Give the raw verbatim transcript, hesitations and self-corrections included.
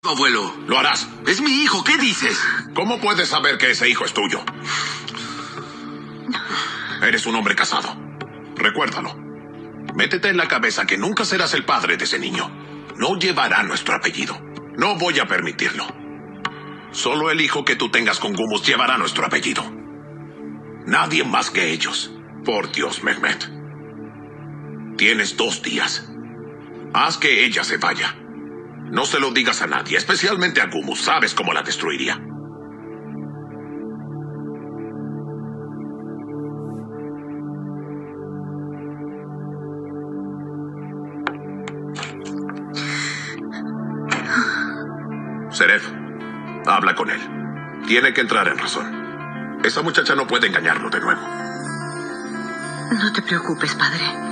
Abuelo. Lo harás. Es mi hijo, ¿qué dices? ¿Cómo puedes saber que ese hijo es tuyo? Eres un hombre casado. Recuérdalo. Métete en la cabeza que nunca serás el padre de ese niño. No llevará nuestro apellido. No voy a permitirlo. Solo el hijo que tú tengas con Gumus llevará nuestro apellido. Nadie más que ellos. Por Dios, Mehmet. Tienes dos días. Haz que ella se vaya. No se lo digas a nadie, especialmente a Gumus. Sabes cómo la destruiría. Seref, habla con él. Tiene que entrar en razón. Esa muchacha no puede engañarlo de nuevo. No te preocupes, padre.